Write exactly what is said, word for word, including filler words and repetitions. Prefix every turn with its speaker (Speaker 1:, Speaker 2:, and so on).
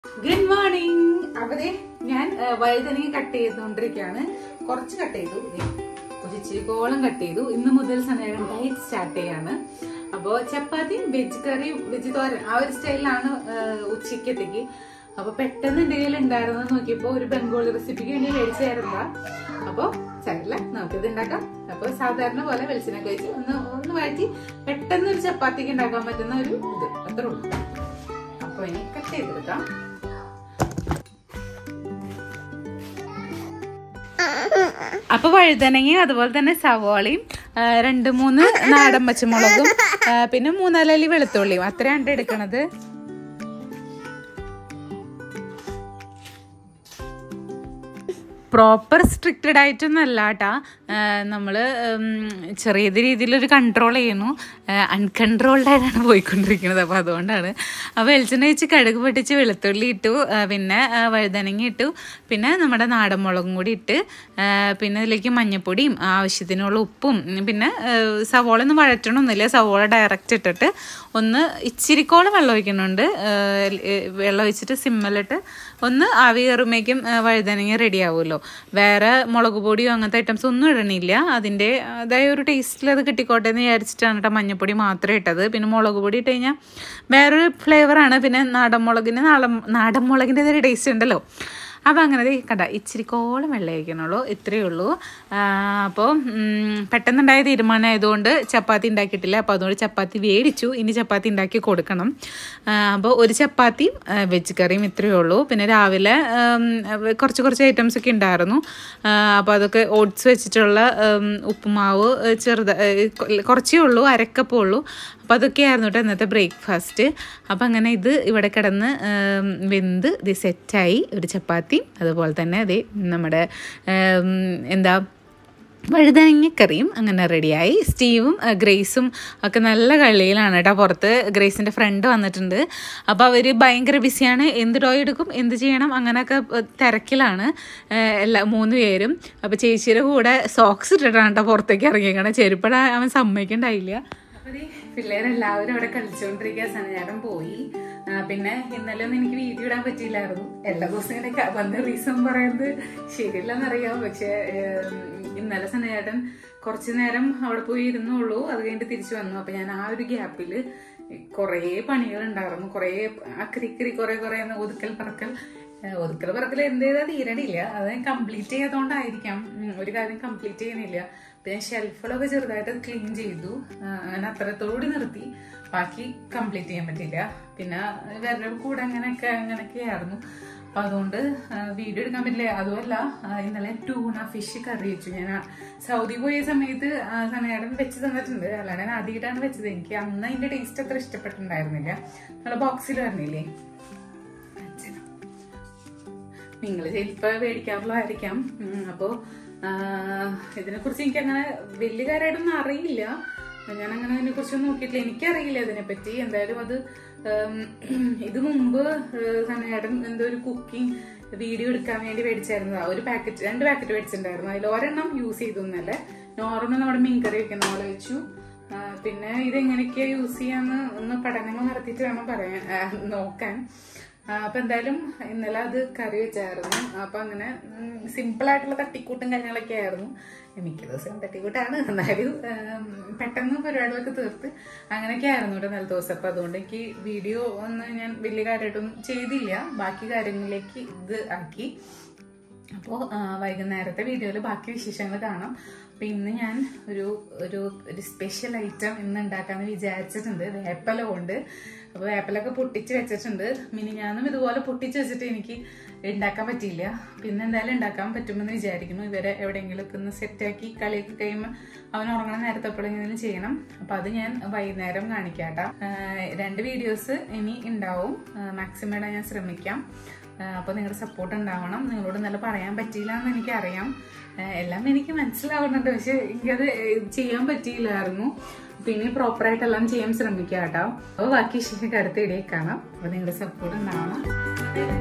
Speaker 1: Good morning. Apade ഞാൻ വഴുതനങ്ങ cut ചെയ്തുകൊണ്ടിരിക്കുകയാണ്. കുറച്ച് കട്ട് ചെയ്തു, ഇച്ചിരി കോളം കട്ട് ചെയ്തു. ഇന്ന് മുതൽ സമയം ഡയറ്റ് സ്റ്റാർട്ട് ചെയ്യാണ്. അപ്പോൾ ചപ്പാത്തിയും വെജ് കറിയും വെജ് തോരൻ ആ ഒരു സ്റ്റൈലിലാണ് ഉച്ചയ്ക്കത്തേക്ക്. അപ്പൊ പെട്ടെന്ന് എന്റെ കയ്യിൽ ഉണ്ടായിരുന്നു നോക്കിയപ്പോ ഒരു ബംഗാളി റെസിപ്പിക്ക് വേണ്ടി മേടിച്ചായിരുന്ന. അപ്പൊ ചരില്ല, നമുക്കിത് ഉണ്ടാക്കാം. അപ്പൊ സാധാരണ പോലെ വെളിച്ചെണ്ണ കഴിച്ച് ഒന്ന് ഒന്ന് വഴറ്റി പെട്ടെന്ന് ഒരു ചപ്പാത്തിക്ക് ഉണ്ടാക്കാൻ പറ്റുന്ന ഒരു ഇത് അത്രേ ഉള്ളൂ. അപ്പൊ ഇനി കട്ട് ചെയ്തെടുക്കാം. അപ്പൊ വഴുതനങ്ങയും അതുപോലെ തന്നെ സവാളയും രണ്ട് മൂന്ന് നാടൻ പച്ചമുളകും പിന്നെ മൂന്നാലല്ലി വെളുത്തുള്ളിയും അത്രയാണ് എടുക്കണത്. പ്രോപ്പർ സ്ട്രിക്റ്റഡ് ആയിട്ടൊന്നും അല്ല കേട്ടാ, നമ്മള് ചെറിയ രീതിയിലൊരു കൺട്രോൾ ചെയ്യുന്നു. അൺകൺട്രോൾഡ് ആയിട്ടാണ് പോയിക്കൊണ്ടിരിക്കുന്നത്. അപ്പോൾ അതുകൊണ്ടാണ്. അപ്പോൾ വെളിച്ചെണ്ണ വെച്ച് കടുക് പൊട്ടിച്ച് വെളുത്തുള്ളി ഇട്ടു, പിന്നെ വഴുതനങ്ങ ഇട്ടു, പിന്നെ നമ്മുടെ നാടൻ മുളകും കൂടി ഇട്ട്, പിന്നെ ഇതിലേക്ക് മഞ്ഞൾപ്പൊടിയും ആവശ്യത്തിനുള്ള ഉപ്പും, പിന്നെ സവോള ഒന്നും വഴറ്റണമൊന്നുമില്ല, സവോള ഡയറക്റ്റ് ഇട്ടിട്ട് ഒന്ന് ഇച്ചിരിക്കോളം വെള്ളം ഒഴിക്കുന്നുണ്ട്. വെള്ളം ഒഴിച്ചിട്ട് സിമ്മലിട്ട് ഒന്ന് ആവി കയറുമ്പോഴേക്കും വഴുതനങ്ങ റെഡി ആവുമല്ലോ. വേറെ മുളക് പൊടിയോ അങ്ങനത്തെ ഐറ്റംസ് ഒന്നും ഇടണില്ല. അതിൻ്റെ അതായ ഒരു ടേസ്റ്റിൽ അത് കിട്ടിക്കോട്ടെ എന്ന് വിചാരിച്ചിട്ടാണ് കേട്ടോ മഞ്ഞൾപ്പൊടി മാത്രമേ ഇട്ടത്. പിന്നെ മുളക് പൊടി ഇട്ട് കഴിഞ്ഞാൽ വേറൊരു ഫ്ലേവറാണ്. പിന്നെ നാടൻ മുളകിന് നാടൻ നാടൻ മുളകിൻ്റെ ഒരു ടേസ്റ്റ് ഉണ്ടല്ലോ. അപ്പോൾ അങ്ങനെ കണ്ട ഇച്ചിരിക്കോളം വെള്ളം ഒഴിക്കണുള്ളൂ, ഇത്രയേ ഉള്ളൂ. അപ്പോൾ പെട്ടെന്നുണ്ടായ തീരുമാനമായതുകൊണ്ട് ചപ്പാത്തി ഉണ്ടാക്കിയിട്ടില്ല. അപ്പോൾ അതുകൊണ്ട് ചപ്പാത്തി വേടിച്ചു, ഇനി ചപ്പാത്തി ഉണ്ടാക്കി കൊടുക്കണം. അപ്പോൾ ഒരു ചപ്പാത്തിയും വെജ് കറിയും ഇത്രയേ ഉള്ളൂ. പിന്നെ രാവിലെ കുറച്ച് കുറച്ച് ഐറ്റംസ് ഒക്കെ ഉണ്ടായിരുന്നു. അപ്പോൾ അതൊക്കെ ഓട്സ് വെച്ചിട്ടുള്ള ഉപ്പുമാവ് ചെറുത് കുറച്ചേ ഉള്ളൂ, അരക്കപ്പേ ഉള്ളൂ. അപ്പോൾ അതൊക്കെയായിരുന്നു കേട്ടോ ഇന്നത്തെ ബ്രേക്ക്ഫാസ്റ്റ്. അപ്പം അങ്ങനെ ഇത് ഇവിടെ കിടന്ന് വെന്ത് ഇത് സെറ്റായി. ഒരു ചപ്പാത്തി അതുപോലെ തന്നെ അത് നമ്മുടെ എന്താ വഴുതനങ്ങക്കറിയും അങ്ങനെ റെഡിയായി. സ്റ്റീവും ഗ്രേസും ഒക്കെ നല്ല കളിയിലാണ് കേട്ടോ. പുറത്ത് ഗ്രേസിൻ്റെ ഫ്രണ്ട് വന്നിട്ടുണ്ട്. അപ്പോൾ അവർ ഭയങ്കര ബിസിയാണ്. എന്ത് ടോയ് എടുക്കും, എന്ത് ചെയ്യണം, അങ്ങനെയൊക്കെ തിരക്കിലാണ് എല്ലാ മൂന്ന് പേരും. അപ്പോൾ ചേച്ചിയുടെ കൂടെ സോക്സ് ഇട്ടിട്ടാണ് കേട്ടോ പുറത്തേക്ക് ഇറങ്ങിയേക്കണം. ചെരുപ്പട അവൻ സമ്മതിക്കണ്ടായില്ല. അപ്പോൾ ഈ പിള്ളേരെല്ലാവരും അവിടെ കളിച്ചുകൊണ്ടിരിക്കുക. സനചേട്ടൻ പോയി. പിന്നെ ഇന്നലെ ഒന്നും എനിക്ക് വീഡിയോ ഇടാൻ പറ്റിയില്ലായിരുന്നു. എല്ലാ ദിവസവും ഇങ്ങനെ വന്ന റീസൺ പറയുന്നത് ശരിയല്ലെന്നറിയാം. പക്ഷെ ഇന്നലെ സനചേട്ടൻ കുറച്ചു നേരം അവിടെ പോയി ഇരുന്നുള്ളൂ. അത് കഴിഞ്ഞിട്ട് തിരിച്ചു വന്നു. അപ്പൊ ഞാൻ ആ ഒരു ഗ്യാപ്പിൽ കുറേ പണികൾ ഉണ്ടായിരുന്നു. കുറേ അക്രിക്കറി കുറെ കുറെ ഒതുക്കൽ പറക്കൽ ഒതുക്കൽ പറക്കൽ എന്ത് ചെയ്താൽ തീരണില്ല. അത് കംപ്ലീറ്റ് ചെയ്യാത്തതുകൊണ്ടായിരിക്കാം ഒരു കാര്യം കംപ്ലീറ്റ് ചെയ്യണില്ല. പിന്നെ ഷെൽഫുകളൊക്കെ ചെറുതായിട്ട് ക്ലീൻ ചെയ്തു. അങ്ങനെ അത്രത്തോടുകൂടി നിർത്തി. ബാക്കി കംപ്ലീറ്റ് ചെയ്യാൻ പറ്റില്ല. പിന്നെ വേറെ കൂടെ അങ്ങനെയൊക്കെ അങ്ങനെയൊക്കെ ആയിരുന്നു. അപ്പൊ അതുകൊണ്ട് വീഡിയോ എടുക്കാൻ പറ്റില്ല. അതുമല്ല ഇന്നലെ ടൂണ ഫിഷ് കറി വെച്ചു. ഞാൻ സൗദി പോയ സമയത്ത് സനേടൻ വെച്ച് തന്നിട്ടുണ്ട്. അല്ലാണ്ട് ഞാൻ ആദ്യമായിട്ടാണ് വെച്ചത്. എനിക്ക് അന്ന് അതിന്റെ ടേസ്റ്റ് അത്ര ഇഷ്ടപ്പെട്ടിട്ടുണ്ടായിരുന്നില്ല. നമ്മളെ ബോക്സിൽ വരണില്ലേ, നിങ്ങൾ ചിലപ്പോ മേടിക്കാറുള്ളതായിരിക്കാം. അപ്പോ ഇതിനെ കുറിച്ച് എനിക്ക് അങ്ങനെ വലിയ കാര്യമായിട്ടൊന്നും അറിയില്ല. ഞാൻ അങ്ങനെ അതിനെ കുറിച്ചൊന്നും നോക്കിയിട്ടില്ല. എനിക്കറിയില്ല ഇതിനെപ്പറ്റി. എന്തായാലും അത് ഇത് മുമ്പ് സനേടൻ എന്തോ ഒരു കുക്കിംഗ് വീഡിയോ എടുക്കാൻ വേണ്ടി മേടിച്ചായിരുന്നു. ഒരു പാക്കറ്റ് രണ്ട് പാക്കറ്റ് മേടിച്ചിട്ടുണ്ടായിരുന്നു. അതിൽ ഒരെണ്ണം യൂസ് ചെയ്തു എന്നല്ലേ, നോർമൽ നമ്മുടെ മീൻകറി വെക്കുന്ന പോലെ വെച്ചു. പിന്നെ ഇതെങ്ങനെയൊക്കെയാ യൂസ് ചെയ്യാന്ന് ഒന്ന് പഠനങ്ങൾ നടത്തിയിട്ട് വേണം പറയാൻ നോക്കാൻ. അപ്പൊ എന്തായാലും ഇന്നലെ അത് കറി വെച്ചായിരുന്നു. അപ്പൊ അങ്ങനെ സിമ്പിൾ ആയിട്ടുള്ള തട്ടിക്കൂട്ടും കാര്യങ്ങളൊക്കെ ആയിരുന്നു. മിക്ക ദിവസം തട്ടിക്കൂട്ടാണ്, എന്നാലും പെട്ടെന്ന് പരിപാടികളൊക്കെ തീർത്ത് അങ്ങനെയൊക്കെ ആയിരുന്നു കേട്ടോ നല്ല ദിവസം. അപ്പൊ അതുകൊണ്ട് എനിക്ക് വീഡിയോ ഒന്നും ഞാൻ വലിയ കാര്യമായിട്ടൊന്നും ചെയ്തില്ല. ബാക്കി കാര്യങ്ങളിലേക്ക് ഇത് ആക്കി. അപ്പോൾ വൈകുന്നേരത്തെ വീഡിയോയിൽ ബാക്കി വിശേഷങ്ങൾ കാണാം. അപ്പൊ ഇന്ന് ഞാൻ ഒരു ഒരു ഒരു സ്പെഷ്യൽ ഐറ്റം ഇന്ന് ഉണ്ടാക്കാന്ന് വിചാരിച്ചിട്ടുണ്ട്. വേപ്പല കൊണ്ട്. അപ്പൊ വേപ്പലൊക്കെ പൊട്ടിച്ച് വെച്ചിട്ടുണ്ട്. മിനിഞ്ഞാന്നും ഇതുപോലെ പൊട്ടിച്ച് വെച്ചിട്ട് എനിക്ക് ഉണ്ടാക്കാൻ പറ്റിയില്ല. പിന്നെ എന്തായാലും ഉണ്ടാക്കാൻ പറ്റുമെന്ന് വിചാരിക്കുന്നു. ഇവരെ എവിടെയെങ്കിലും ഒക്കെ ഒന്ന് സെറ്റാക്കി കളിയൊക്കെ കഴിയുമ്പോൾ അവൻ ഉറങ്ങണ നേരത്തെ എപ്പോഴെങ്കിലും ചെയ്യണം. അപ്പൊ അത് ഞാൻ വൈകുന്നേരം കാണിക്കാട്ടോ. രണ്ട് വീഡിയോസ് ഇനി ഉണ്ടാവും. മാക്സിമം ഇടാൻ ഞാൻ ശ്രമിക്കാം. അപ്പോൾ നിങ്ങളുടെ സപ്പോർട്ട് ഉണ്ടാവണം. നിങ്ങളോട് നല്ല പറയാൻ പറ്റിയില്ല എന്ന് എനിക്കറിയാം. എല്ലാം എനിക്ക് മനസ്സിലാവുന്നുണ്ട്. പക്ഷെ എനിക്കത് ചെയ്യാൻ പറ്റിയില്ലായിരുന്നു. പിന്നെ പ്രോപ്പറായിട്ടെല്ലാം ചെയ്യാൻ ശ്രമിക്കാം കേട്ടോ. അപ്പോൾ ബാക്കി ശരിക്കും അടുത്ത ഇടയിൽ കാണാം. അപ്പോൾ നിങ്ങളുടെ സപ്പോർട്ട് ഉണ്ടാവണം.